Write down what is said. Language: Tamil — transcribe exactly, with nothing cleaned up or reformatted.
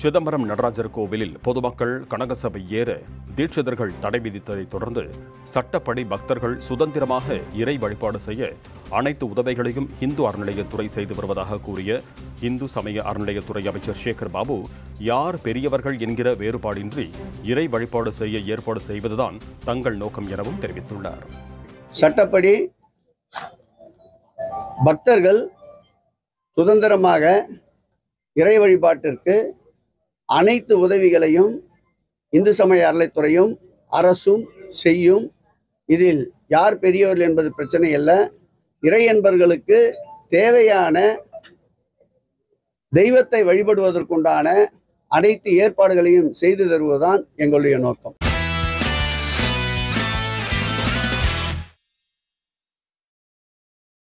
சிதம்பரம் நடராஜர் கோவிலில் பொதுமக்கள் கனகசபை ஏற தீட்சிதர்கள் தடை விதித்ததை தொடர்ந்து சட்டப்படி பக்தர்கள் சுதந்திரமாக இறை வழிபாடு செய்ய அனைத்து உதவிகளையும் இந்து அறநிலையத்துறை செய்து வருவதாக கூறிய இந்து சமய அறநிலையத்துறை அமைச்சர் சேகர் பாபு, யார் பெரியவர்கள் என்கிற வேறுபாடின்றி இறை வழிபாடு செய்ய ஏற்பாடு செய்வதுதான் தங்கள் நோக்கம் எனவும் தெரிவித்துள்ளார். சட்டப்படி பக்தர்கள் சுதந்திரமாக இறை வழிபாட்டிற்கு அனைத்து உதவிகளையும் இந்து சமய அறநிலையத்துறையும் அரசும் செய்யும். இதில் யார் பெரியவர்கள் என்பது பிரச்சனை அல்ல. இறை என்பர்களுக்கு தேவையான தெய்வத்தை வழிபடுவதற்குண்டான அனைத்து ஏற்பாடுகளையும் செய்து தருவதுதான் எங்களுடைய நோக்கம்.